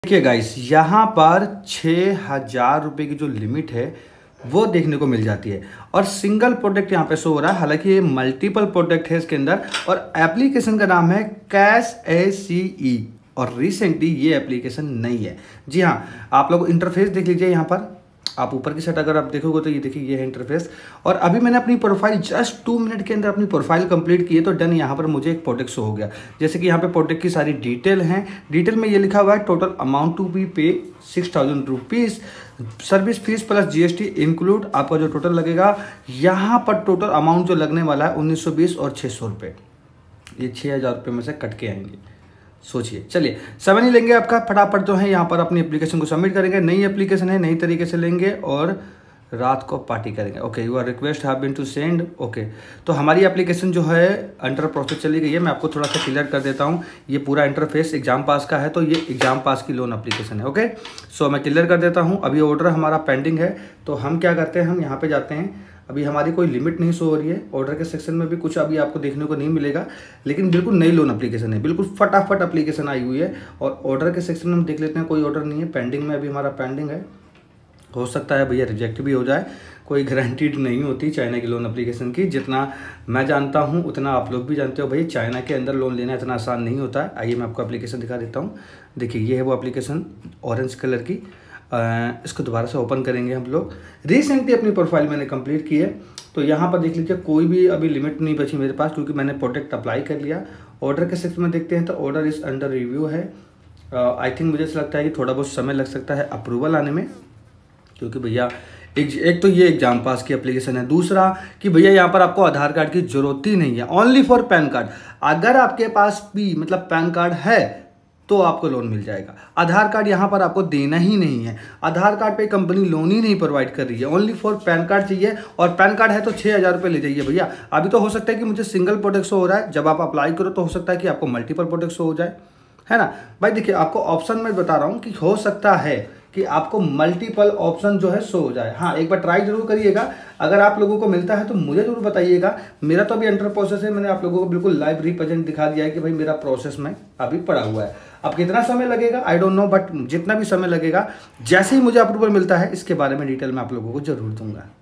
देखिए गाइस, यहाँ पर 6,000 रुपये की जो लिमिट है वो देखने को मिल जाती है और सिंगल प्रोडक्ट यहाँ पे शो हो रहा है। हालांकि ये मल्टीपल प्रोडक्ट है इसके अंदर और एप्लीकेशन का नाम है कैश ACE और रिसेंटली ये एप्लीकेशन नहीं है। जी हाँ, आप लोग इंटरफेस देख लीजिए। यहाँ पर आप ऊपर की साइड अगर आप देखोगे तो ये देखिए, ये है इंटरफेस। और अभी मैंने अपनी प्रोफाइल जस्ट 2 मिनट के अंदर अपनी प्रोफाइल कंप्लीट की है तो डन, यहाँ पर मुझे एक प्रोडक्ट शो हो गया। जैसे कि यहाँ पे प्रोडक्ट की सारी डिटेल हैं। डिटेल में ये लिखा हुआ है total amount to be pay 6,000 rupees, service fee plus GST include आपका जो टोटल लगेगा। यहाँ पर टोटल अमाउंट जो लगने वाला है 1920 और 600 रुपये, ये 6,000 रुपये में से कट के आएंगे। सोचिए, चलिए समय नहीं लेंगे आपका, फटाफट जो है यहाँ पर अपनी एप्लीकेशन को सबमिट करेंगे। नई एप्लीकेशन है, नई तरीके से लेंगे और रात को पार्टी करेंगे। Okay, your request have been to send. Okay, तो हमारी एप्लीकेशन जो है अंडर प्रोसेस चली गई है। मैं आपको थोड़ा सा क्लियर कर देता हूँ। ये पूरा इंटरफेस एग्जाम पास का है तो ये एग्जाम पास की लोन एप्लीकेशन है। ओके, सो मैं क्लियर कर देता हूँ। अभी ऑर्डर हमारा पेंडिंग है तो हम क्या करते हैं, हम यहाँ पे जाते हैं। अभी हमारी कोई लिमिट नहीं शो हो रही है, ऑर्डर के सेक्शन में भी कुछ अभी आपको देखने को नहीं मिलेगा, लेकिन बिल्कुल नई लोन एप्लीकेशन है, बिल्कुल फटाफट एप्लीकेशन आई हुई है। और ऑर्डर के सेक्शन में हम देख लेते हैं, कोई ऑर्डर नहीं है, पेंडिंग में अभी हमारा पेंडिंग है। हो सकता है भैया रिजेक्ट भी हो जाए, कोई गारंटीड नहीं होती चाइना की लोन एप्लीकेशन की। जितना मैं जानता हूँ उतना आप लोग भी जानते हो भाई, चाइना के अंदर लोन लेना इतना आसान नहीं होता है। आइए मैं आपको एप्लीकेशन दिखा देता हूँ। देखिए, ये है वो एप्लीकेशन ऑरेंज कलर की। इसको दोबारा से ओपन करेंगे हम लोग। रिसेंटली अपनी प्रोफाइल मैंने कंप्लीट की है तो यहाँ पर देख लीजिए, कोई भी अभी लिमिट नहीं बची मेरे पास क्योंकि मैंने प्रोडक्ट अप्लाई कर लिया। ऑर्डर के सेक्शन में देखते हैं तो ऑर्डर इस अंडर रिव्यू है। आई थिंक मुझे ऐसा लगता है कि थोड़ा बहुत समय लग सकता है अप्रूवल आने में, क्योंकि भैया एक तो ये एग्जाम पास की एप्लीकेशन है, दूसरा कि भैया यहाँ पर आपको आधार कार्ड की जरूरत ही नहीं है, ओनली फॉर पैन कार्ड। अगर आपके पास भी मतलब पैन कार्ड है तो आपको लोन मिल जाएगा। आधार कार्ड यहाँ पर आपको देना ही नहीं है, आधार कार्ड पे कंपनी लोन ही नहीं प्रोवाइड कर रही है, ओनली फॉर पैन कार्ड चाहिए। और पैन कार्ड है तो 6,000 रुपये ले जाइए भैया। अभी तो हो सकता है कि मुझे सिंगल प्रोडक्ट शो हो रहा है, जब आप अप्लाई करो तो हो सकता है कि आपको मल्टीपल प्रोडक्ट शो हो जाए, है ना भाई। देखिए, आपको ऑप्शन में बता रहा हूँ कि हो सकता है कि आपको मल्टीपल ऑप्शन जो है शो हो जाए। हाँ, एक बार ट्राई जरूर करिएगा। अगर आप लोगों को मिलता है तो मुझे जरूर बताइएगा। मेरा तो अभी अंडर प्रोसेस है, मैंने आप लोगों को बिल्कुल लाइव रिप्रेजेंट दिखा दिया है कि भाई मेरा प्रोसेस में अभी पड़ा हुआ है। अब कितना समय लगेगा आई डोंट नो, बट जितना भी समय लगेगा, जैसे ही मुझे अप्रूवल मिलता है इसके बारे में डिटेल में आप लोगों को जरूर दूंगा।